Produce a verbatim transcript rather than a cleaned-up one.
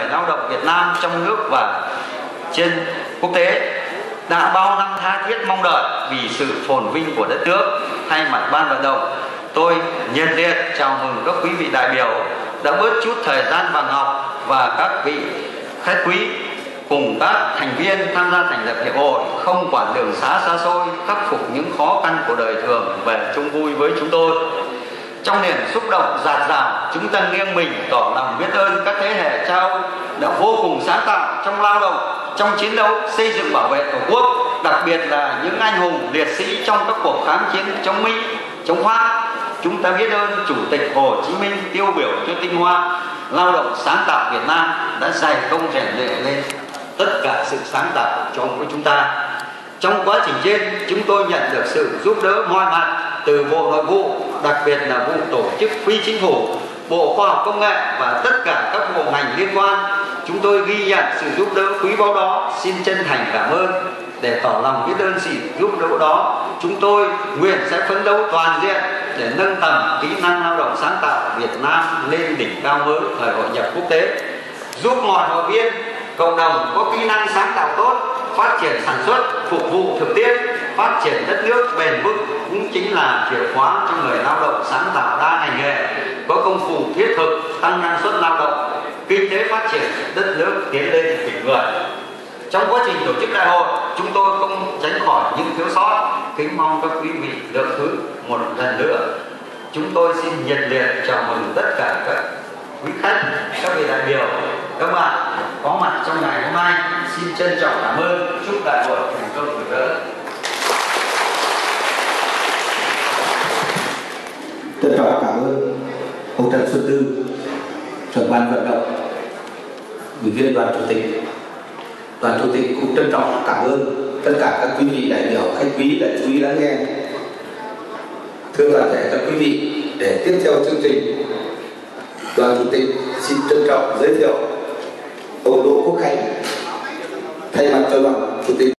lao động Việt Nam trong nước và trên quốc tế đã bao năm tha thiết mong đợi vì sự phồn vinh của đất nước. Thay mặt ban vận động, tôi nhiệt liệt chào mừng các quý vị đại biểu đã bớt chút thời gian vàng ngọc và các vị khách quý cùng các thành viên tham gia thành lập hiệp hội không quản đường xá xa xôi, khắc phục những khó khăn của đời thường về chung vui với chúng tôi. Trong niềm xúc động dạt dào, chúng ta nghiêng mình tỏ lòng biết ơn các thế hệ cha ông đã vô cùng sáng tạo trong lao động, trong chiến đấu xây dựng bảo vệ Tổ quốc, đặc biệt là những anh hùng liệt sĩ trong các cuộc kháng chiến chống Mỹ, chống Pháp. Chúng ta biết ơn Chủ tịch Hồ Chí Minh tiêu biểu cho tinh hoa lao động sáng tạo Việt Nam đã dày công rèn luyện lên tất cả sự sáng tạo trong của chúng ta. Trong quá trình trên, chúng tôi nhận được sự giúp đỡ mọi mặt từ Bộ Nội vụ, đặc biệt là vụ tổ chức phi chính phủ, Bộ Khoa học Công nghệ và tất cả các bộ ngành liên quan. Chúng tôi ghi nhận sự giúp đỡ quý báu đó, xin chân thành cảm ơn. Để tỏ lòng biết ơn sự giúp đỡ đó, chúng tôi nguyện sẽ phấn đấu toàn diện để nâng tầm kỹ năng lao động sáng tạo Việt Nam lên đỉnh cao mới thời hội nhập quốc tế, giúp mọi hội viên cộng đồng có kỹ năng sáng tạo tốt, phát triển sản xuất, phục vụ thực tiễn, phát triển đất nước bền vững cũng chính là chìa khóa cho người lao động sáng tạo đa ngành nghề, có công cụ thiết thực, tăng năng suất lao động, kinh tế phát triển, đất nước tiến lên thịnh vượng. Trong quá trình tổ chức đại hội, chúng tôi không tránh khỏi những thiếu sót, kính mong các quý vị lượng thứ một lần nữa. Chúng tôi xin nhiệt liệt chào mừng tất cả các quý khách, các vị đại biểu, các bạn có mặt trong ngày hôm nay. Xin trân trọng cảm ơn, chúc đại hội thành công rực rỡ. Trân trọng cảm ơn ông Trần Xuân Tư, trưởng ban vận động, ủy viên đoàn chủ tịch. Đoàn chủ tịch cũng trân trọng cảm ơn tất cả các quý vị đại biểu, khách quý đã chú ý lắng nghe. Thưa toàn thể các quý vị, để tiếp theo chương trình, đoàn chủ tịch xin trân trọng giới thiệu ông Đỗ Quốc Khánh thay mặt cho đoàn chủ tịch.